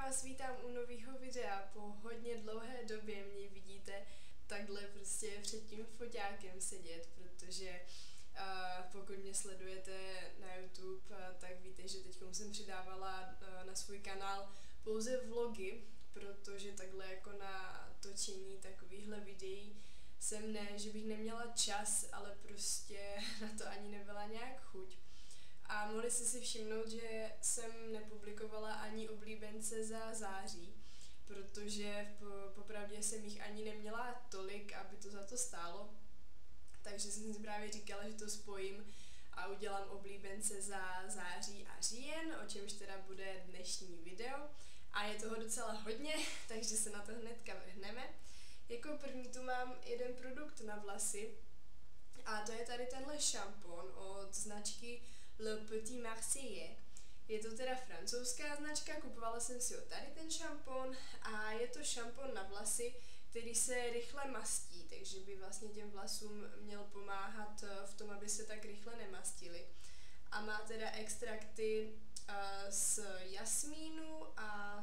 vás vítám u nového videa. Po hodně dlouhé době mě vidíte takhle prostě před tím foťákem sedět, protože pokud mě sledujete na YouTube, tak víte, že teď jsem přidávala na svůj kanál pouze vlogy, protože takhle jako na točení takovýchhle videí jsem ne, že bych neměla čas, ale prostě na to ani nebyla nějak chuť. A mohli jste si všimnout, že jsem nepublikovala ani oblíbence za září, protože popravdě jsem jich ani neměla tolik, aby to za to stálo. Takže jsem si právě říkala, že to spojím a udělám oblíbence za září a říjen, o čemž teda bude dnešní video. A je toho docela hodně, takže se na to hnedka vrhneme. Jako první tu mám jeden produkt na vlasy a to je tady tenhle šampon od značky Le Petit Marseillais. Je to teda francouzská značka, kupovala jsem si ho tady ten šampon a je to šampon na vlasy, který se rychle mastí, takže by vlastně těm vlasům měl pomáhat v tom, aby se tak rychle nemastily. A má teda extrakty z jasmínu a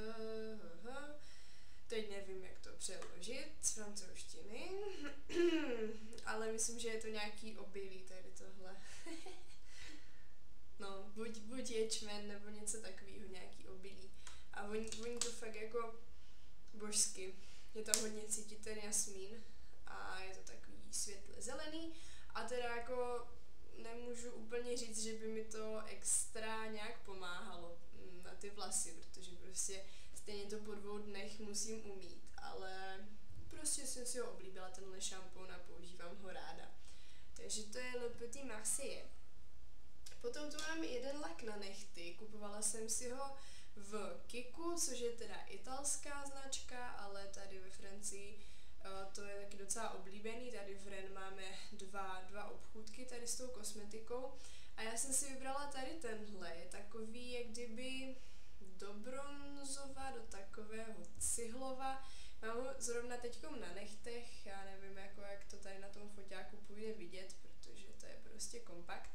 teď nevím, jak to přeložit z francouzštiny, ale myslím, že je to nějaký obilí tady tohle. No, buď ječmen nebo něco takového, nějaký obilí. A voní to fakt jako božsky. Je tam hodně cítit ten jasmín a je to takový světle zelený. A teda jako nemůžu úplně říct, že by mi to extra nějak pomáhalo na ty vlasy, protože prostě stejně to po 2 dnech musím umýt, ale prostě jsem si ho oblíbila, tenhle šampon, a používám ho ráda. Takže to je Le Petit Marseillais. Potom tu mám jeden lak na nehty, kupovala jsem si ho v Kiku, což je teda italská značka, ale tady ve Francii to je taky docela oblíbený. Tady v Rennes máme dva obchůdky tady s tou kosmetikou a já jsem si vybrala tady tenhle, je takový jak kdyby do bronzova, do takového cihlova. Mám ho zrovna teďkom na nechtech, já nevím jako jak to tady na tom foťáku půjde vidět, protože to je prostě kompakt.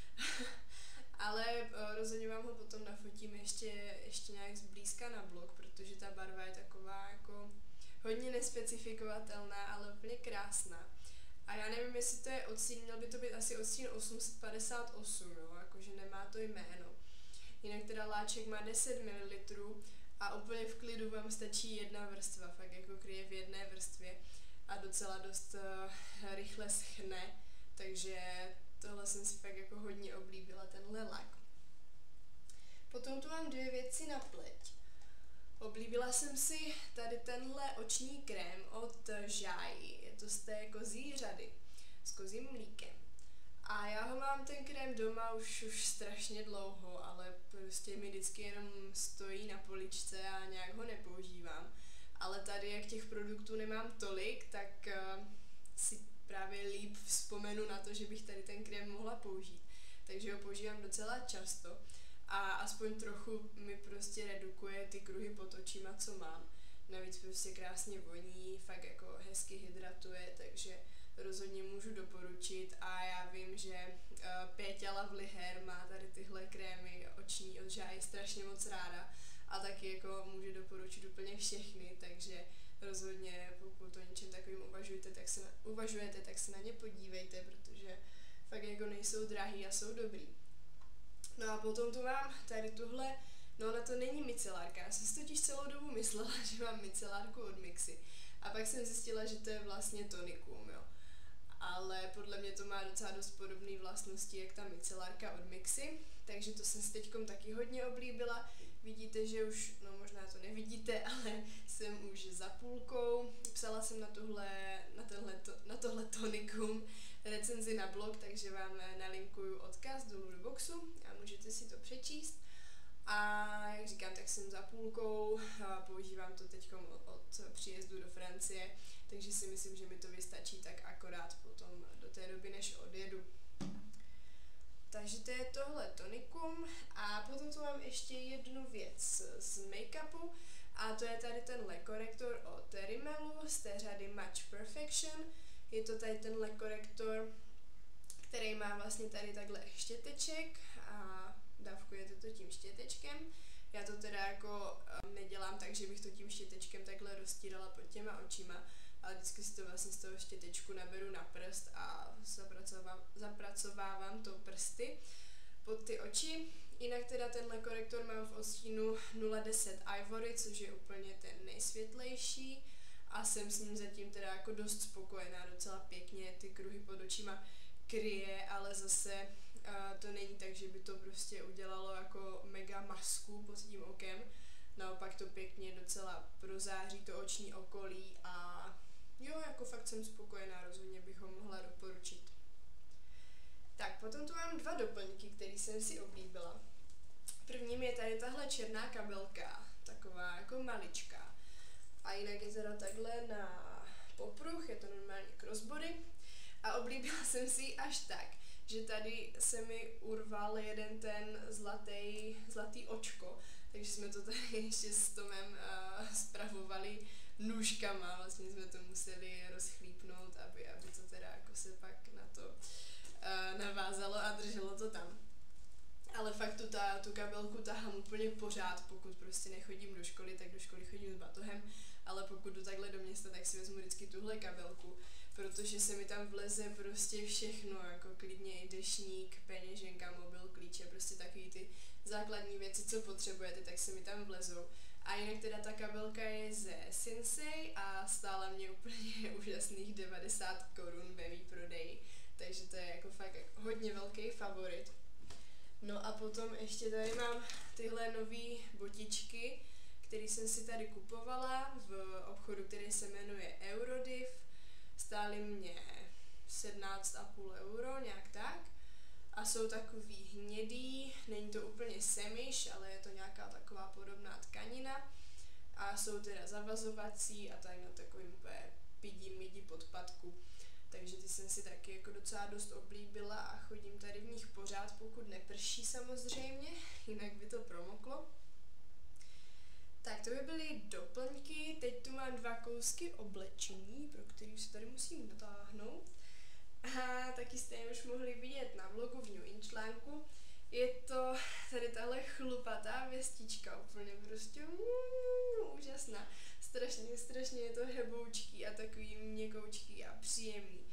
Ale rozhodně vám ho potom nafotím ještě nějak zblízka na blog, protože ta barva je taková jako hodně nespecifikovatelná, ale úplně krásná. A já nevím, jestli to je odstín, měl by to být asi odstín 858, jo, jakože nemá to jméno. Jinak teda láček má 10 ml a úplně v klidu vám stačí jedna vrstva, fakt jako kryje v jedné vrstvě a docela dost rychle schne, takže tohle jsem si fakt jako hodně oblíbila, tenhle lak. Potom tu mám 2 věci na pleť. Oblíbila jsem si tady tenhle oční krém od Žáji, je to z té kozí řady, s kozím mlíkem. A já ho mám ten krém doma už strašně dlouho, ale prostě mi vždycky jenom stojí na poličce a nějak ho nepoužívám. Ale tady, jak těch produktů nemám tolik, tak si právě líp vzpomenu na to, že bych tady ten krém mohla použít. Takže ho používám docela často a aspoň trochu mi prostě redukuje ty kruhy pod očima, co mám. Navíc prostě krásně voní, fakt jako hezky hydratuje, takže rozhodně můžu doporučit a já vím, že Péťa Lavliher má tady tyhle krémy oční od Žáji strašně moc ráda a taky jako může doporučit úplně všechny, takže rozhodně pokud o něčem takovým uvažujete, tak se na ně podívejte, protože fakt jako nejsou drahý a jsou dobrý. No a potom tu mám tady tuhle, no ona to není micelárka, já jsem si totiž celou dobu myslela, že mám micelárku od Mixy a pak jsem zjistila, že to je vlastně tonikum, jo. Ale podle mě to má docela dost podobné vlastnosti jak ta micelárka od Mixy, takže to jsem si teďkom taky hodně oblíbila. Vidíte, že už, no možná to nevidíte, ale jsem už za půlkou. Psala jsem na tohle tonikum recenzi na blog, takže vám nalinkuju odkaz dolů do boxu a můžete si to přečíst. A jak říkám, tak jsem za půlkou, používám to teď od příjezdu do Francie, takže si myslím, že mi to vystačí tak akorát potom do té doby, než odjedu. Takže to je tohle tonikum a potom tu mám ještě jednu věc z make-upu a to je tady tenhle korektor od Rimmelu z té řady Match Perfection. Je to tady tenhle korektor, který má vlastně tady takhle štěteček a dávkujete to tím štětečkem. Já to teda jako nedělám tak, že bych to tím štětečkem takhle roztírala pod těma očima, ale vždycky si to vlastně z toho štětečku naberu na prst a zapracovávám to prsty pod ty oči. Jinak teda tenhle korektor mám v odstínu 010 Ivory, což je úplně ten nejsvětlejší a jsem s ním zatím teda jako dost spokojená, docela pěkně ty kruhy pod očima kryje, ale zase to není tak, že by to prostě udělalo jako mega masku pod tím okem, naopak to pěkně docela prozáří to oční okolí a jo, jako fakt jsem spokojená, rozhodně bych ho mohla doporučit. Tak, potom tu mám 2 doplňky, které jsem si oblíbila. Prvním je tady tahle černá kabelka, taková jako maličká. A jinak je teda takhle na popruh, je to normálně crossbody. A oblíbila jsem si ji až tak, že tady se mi urval jeden ten zlatý očko, takže jsme to tady ještě s Tomem spravovali nůžkama, vlastně jsme to museli rozchlípnout, aby to teda jako se pak na to navázalo a drželo to tam. Ale fakt tu kabelku tahám úplně pořád, pokud prostě nechodím do školy, tak do školy chodím s batohem, ale pokud jdu takhle do města, tak si vezmu vždycky tuhle kabelku, protože se mi tam vleze prostě všechno, jako klidně i deštník, peněženka, mobil, klíče, prostě takový ty základní věci, co potřebujete, tak se mi tam vlezou. A jinak teda ta kabelka je ze Sinsei a stála mě úplně úžasných 90 korun ve výprodeji, takže to je jako fakt hodně velký favorit. No a potom ještě tady mám tyhle nový botičky, které jsem si tady kupovala v obchodu, který se jmenuje Eurodiv. Stály mě 17,5 euro, nějak tak. A jsou takový hnědý, není to úplně semiš, ale je to nějaká taková podobná tkanina. A jsou teda zavazovací a tak na takovým úplně pidi podpatku. Takže ty jsem si taky jako docela dost oblíbila a chodím tady v nich pořád, pokud neprší samozřejmě, jinak by to promoklo. Tak to by byly doplňky, teď tu mám 2 kousky oblečení, pro který se tady musím dotáhnout. A taky jste je už mohli vidět na vlogu v New In článku. Je to tady tahle chlupatá vestička, úplně prostě úžasná. Strašně je to heboučký a takový měkoučký a příjemný.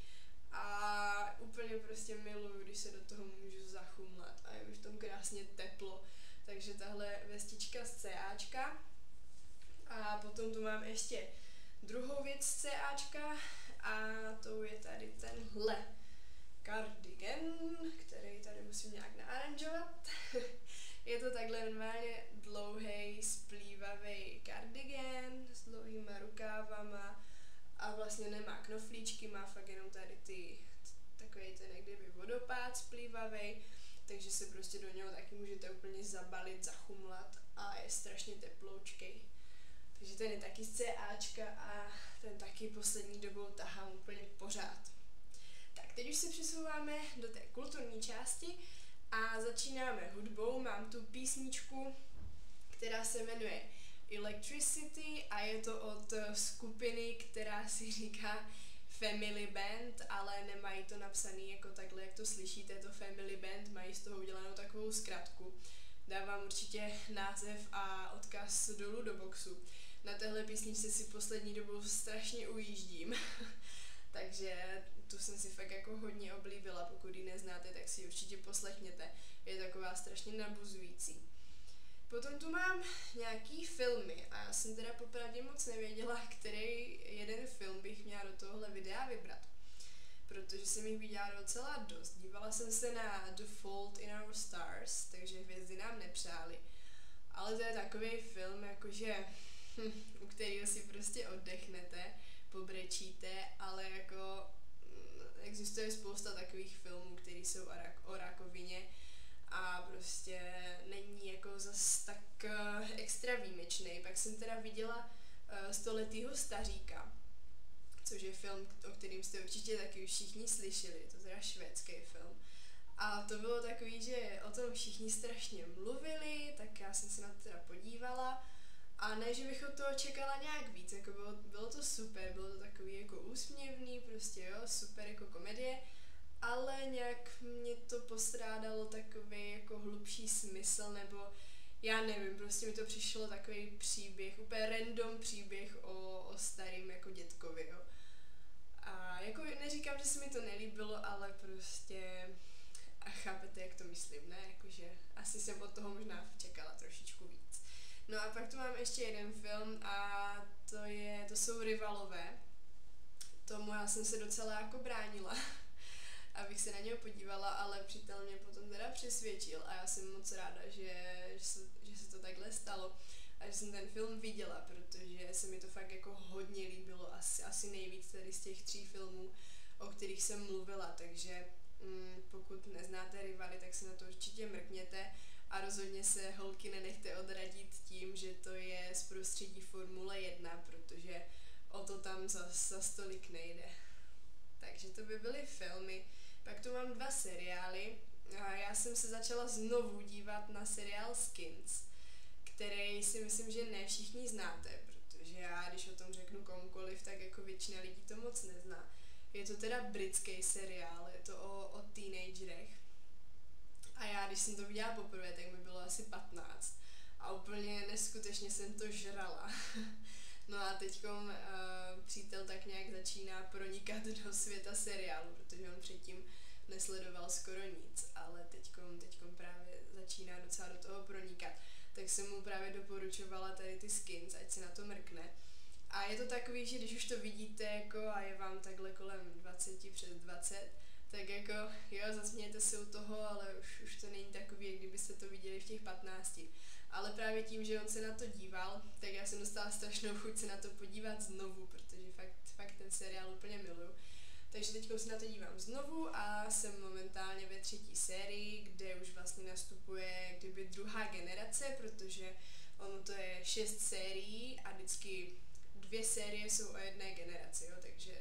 A úplně prostě miluju, když se do toho můžu zachumlat a je mi v tom krásně teplo. Takže tahle vestička z CAčka. A potom tu mám ještě druhou věc z CAčka a to je tady tenhle cardigan, který tady musím nějak naaranžovat. Je to takhle normálně dlouhý, splývavý cardigan s dlouhýma rukávama a vlastně nemá knoflíčky, má fakt jenom tady takový ten jak kdyby vodopád splývavý, takže se prostě do něho taky můžete úplně zabalit, zachumlat a je strašně teploučkej. Takže ten je taky z CAčka a ten taky poslední dobou tahám úplně pořád. Tak teď už se přesouváme do té kulturní části a začínáme hudbou. Mám tu písničku, která se jmenuje Electricity a je to od skupiny, která si říká Family Band, ale nemají to napsaný jako takhle, jak to slyšíte, to Family Band, mají z toho udělanou takovou zkratku. Dávám určitě název a odkaz dolů do boxu. Na téhle písničce si poslední dobou strašně ujíždím, takže tu jsem si fakt jako hodně oblíbila, pokud ji neznáte, tak si ji určitě poslechněte, je taková strašně nabuzující. Potom tu mám nějaký filmy a já jsem teda popravdě moc nevěděla, který jeden film bych měla do tohohle videa vybrat, protože jsem jich viděla docela dost. Dívala jsem se na The Fault in Our Stars, takže hvězdy nám nepřáli, ale to je takový film, jakože u kterého si prostě oddechnete, pobrečíte, ale jako existuje spousta takových filmů, které jsou o rakovině a prostě není jako zas tak extra výjimečný. Pak jsem teda viděla Stoletýho staříka, což je film, o kterým jste určitě taky už všichni slyšeli, to je teda švédský film. A to bylo takový, že o tom všichni strašně mluvili, tak já jsem se na to teda podívala. A ne, že bych od toho čekala nějak víc, jako bylo to super, bylo to takový jako úsměvný, prostě jo, super jako komedie, ale nějak mě to postrádalo takový jako hlubší smysl, nebo já nevím, prostě mi to přišlo takový příběh, úplně random příběh o starým jako dětkovi, jo. A jako neříkám, že se mi to nelíbilo, ale prostě a chápete, jak to myslím, ne? Jakože asi jsem od toho možná čekala trošičku víc. No a pak tu mám ještě jeden film a to jsou Rivalové. Tomu já jsem se docela jako bránila, abych se na něho podívala, ale přítel mě potom teda přesvědčil a já jsem moc ráda, že se to takhle stalo a že jsem ten film viděla, protože se mi to fakt jako hodně líbilo, asi nejvíc tady z těch 3 filmů, o kterých jsem mluvila, takže pokud neznáte Rivaly, tak se na to určitě mrkněte a rozhodně se holky nenechte odradit tím, že to je z prostředí Formule 1, protože o to tam za stolik nejde. Takže to by byly filmy. Pak tu mám 2 seriály. A já jsem se začala znovu dívat na seriál Skins, který si myslím, že ne všichni znáte, protože já, když o tom řeknu komukoliv, tak jako většina lidí to moc nezná. Je to teda britský seriál, je to o teenagerech. A já, když jsem to viděla poprvé, tak mi bylo asi 15. A úplně neskutečně jsem to žrala. No a teďkom přítel tak nějak začíná pronikat do světa seriálu, protože on předtím nesledoval skoro nic, ale teďkom právě začíná docela do toho pronikat. Tak jsem mu právě doporučovala tady ty Skins, ať si na to mrkne. A je to takový, že když už to vidíte jako a je vám takhle kolem 20, přes 20, tak jako jo, zasmějete se u toho, ale už to není takový, jak kdybyste to viděli v těch 15. Ale právě tím, že on se na to díval, tak já jsem dostala strašnou chuť se na to podívat znovu, protože fakt ten seriál úplně miluju. Takže teď se na to dívám znovu a jsem momentálně ve 3. sérii, kde už vlastně nastupuje kdyby druhá generace, protože ono to je 6 sérií a vždycky 2 série jsou o jedné generaci, jo, takže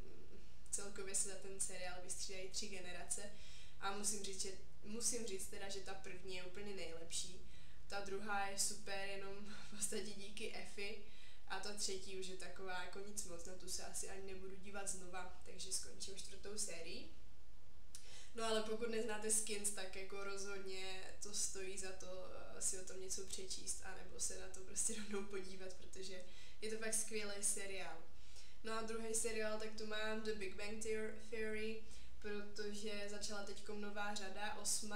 celkově se za ten seriál vystřídají 3 generace a musím říct teda, že ta první je úplně nejlepší. Ta druhá je super jenom v podstatě díky Effy a ta třetí už je taková jako nic moc, na tu se asi ani nebudu dívat znova, takže skončím 4. sérii. No ale pokud neznáte Skins, tak jako rozhodně to stojí za to si o tom něco přečíst anebo se na to prostě rovnou podívat, protože je to fakt skvělý seriál. No a druhý seriál, tak tu mám The Big Bang Theory, protože začala teďkom nová řada, 8.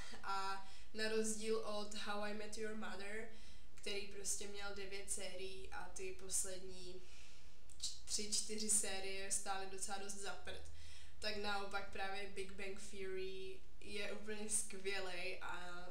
a na rozdíl od How I Met Your Mother, který prostě měl 9 sérií a ty poslední 3-4 série stály docela dost za prd, tak naopak právě Big Bang Theory je úplně skvělej a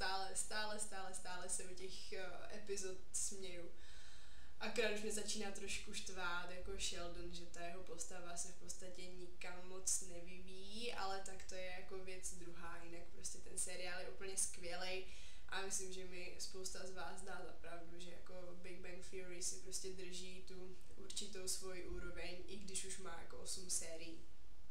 stále se u těch epizod směju. Akorát už mě začíná trošku štvát jako Sheldon, že ta jeho postava se v podstatě nikam moc nevyvíjí, ale tak to je jako věc druhá, jinak prostě ten seriál je úplně skvělej a myslím, že mi spousta z vás dá za pravdu, že jako Big Bang Theory si prostě drží tu určitou svoji úroveň, i když už má jako 8 sérií.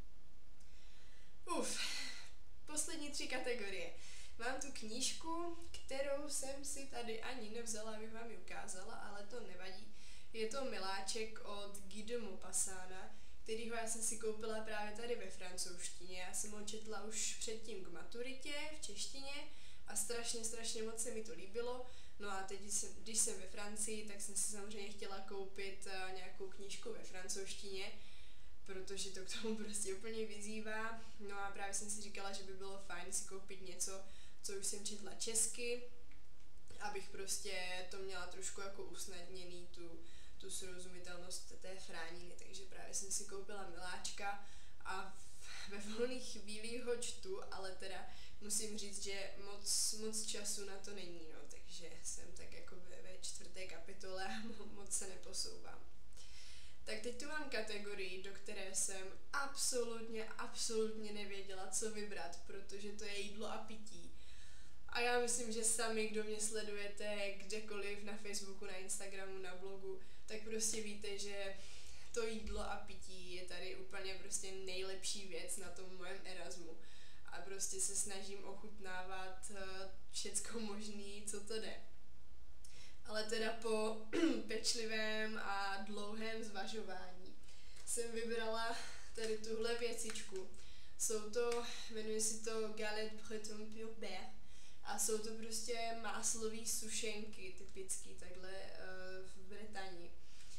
Poslední 3 kategorie. Mám tu knížku, kterou jsem si tady ani nevzala, abych vám ji ukázala, ale to nevadí. Je to Miláček od Guy de Maupassana, kterýho já jsem si koupila právě tady ve francouzštině. Já jsem ho četla už předtím k maturitě v češtině a strašně moc se mi to líbilo. No a teď, když jsem ve Francii, tak jsem si samozřejmě chtěla koupit nějakou knížku ve francouzštině, protože to k tomu prostě úplně vyzývá. No a právě jsem si říkala, že by bylo fajn si koupit něco, co už jsem četla česky, abych prostě to měla trošku jako usnadněný, tu srozumitelnost té frániny, takže právě jsem si koupila Miláčka a ve volných chvílích ho čtu, ale teda musím říct, že moc času na to není, no, takže jsem tak jako ve 4. kapitole a moc se neposouvám. Tak teď tu mám kategorii, do které jsem absolutně nevěděla, co vybrat, protože to je jídlo a pití. A já myslím, že sami, kdo mě sledujete kdekoliv na Facebooku, na Instagramu, na blogu, tak prostě víte, že to jídlo a pití je tady úplně prostě nejlepší věc na tom mojem Erasmu. A prostě se snažím ochutnávat všecko možný, co to jde. Ale teda po pečlivém a dlouhém zvažování jsem vybrala tady tuhle věcičku. Jmenuje se to Galette Breton Pur Beurre a jsou to prostě máslové sušenky, typický takhle v Británii.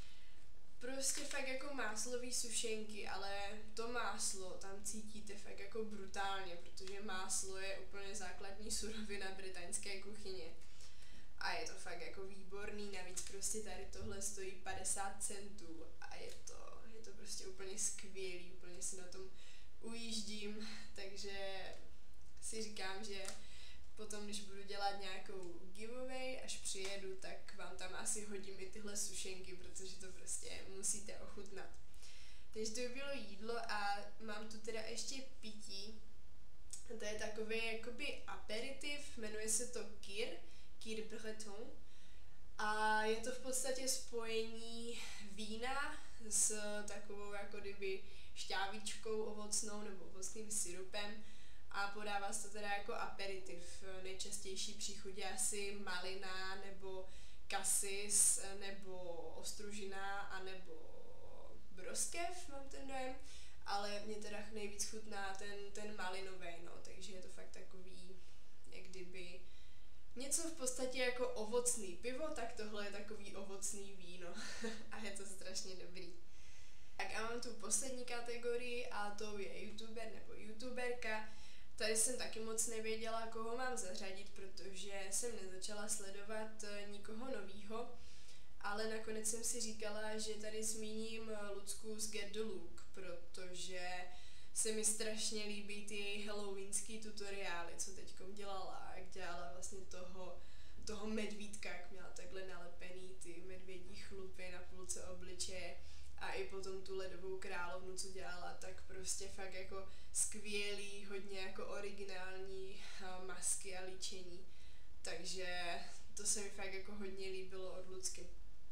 Prostě fakt jako máslové sušenky, ale to máslo tam cítíte fakt jako brutálně, protože máslo je úplně základní surovina britaňské kuchyně. A je to fakt jako výborný, navíc prostě tady tohle stojí 50 centů a je to prostě úplně skvělý, úplně si na tom ujíždím, takže si říkám, že potom, když budu dělat nějakou giveaway, až přijedu, tak vám tam asi hodím i tyhle sušenky, protože to prostě musíte ochutnat. Takže to by bylo jídlo a mám tu teda ještě pití. To je takový jakoby aperitiv, jmenuje se to Kir Breton. A je to v podstatě spojení vína s takovou jako kdyby šťávičkou ovocnou nebo ovocným syrupem a podává se to teda jako aperitiv. Nejčastější příchuť je asi malina nebo kasis nebo ostružina a nebo broskev, mám ten dojem, ale mě teda nejvíc chutná ten malinový, no, takže je to fakt takový, jak kdyby něco v podstatě jako ovocný pivo, tak tohle je takový ovocný víno a je to strašně dobrý. Tak a mám tu poslední kategorii a to je youtuber nebo youtuberka. Tady jsem taky moc nevěděla, koho mám zařadit, protože jsem nezačala sledovat nikoho novýho, ale nakonec jsem si říkala, že tady zmíním Lucku z Get the Look, protože se mi strašně líbí ty halloweenský tutoriály, co teďkom dělala, jak dělala vlastně toho medvídka, jak měla takhle nalepený ty medvědí chlupy na půlce obličeje a i potom tu ledovou královnu, co dělala, tak prostě fakt jako skvělý, hodně jako originální masky a líčení, takže to se mi fakt jako hodně líbilo od Lucky.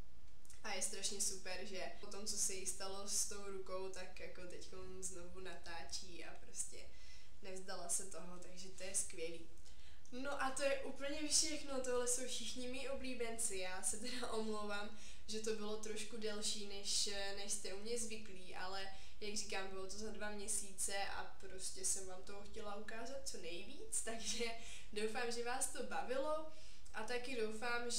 A je strašně super, že po tom, co se jí stalo s tou rukou, tak jako teďkom znovu natáčí a prostě nevzdala se toho, takže to je skvělý. No a to je úplně všechno, tohle jsou všichni mý oblíbenci, já se teda omlouvám, že to bylo trošku delší, než jste u mě zvyklí, ale jak říkám, bylo to za 2 měsíce a prostě jsem vám toho chtěla ukázat co nejvíc, takže doufám, že vás to bavilo. A taky doufám,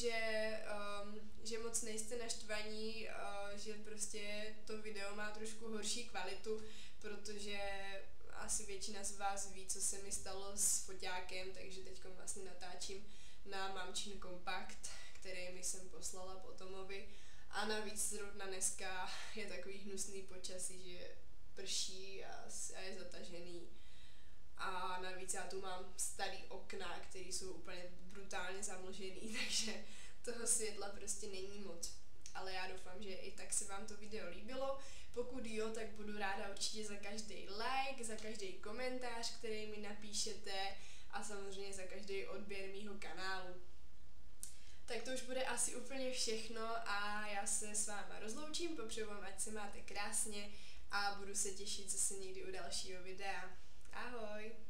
že moc nejste naštvaní, že prostě to video má trošku horší kvalitu, protože asi většina z vás ví, co se mi stalo s foťákem, takže teď vlastně natáčím na mamčin kompakt, který mi jsem poslala po Tomovi. A navíc zrovna dneska je takový hnusný počasí, že prší a je zatažený. A navíc já tu mám starý okna, které jsou úplně brutálně zamlžený, takže toho světla prostě není moc. Ale já doufám, že i tak se vám to video líbilo. Pokud jo, tak budu ráda určitě za každý like, za každý komentář, který mi napíšete a samozřejmě za každý odběr mýho kanálu. Tak to už bude asi úplně všechno a já se s váma rozloučím, popřeju vám, ať se máte krásně a budu se těšit zase někdy u dalšího videa. Ahoj!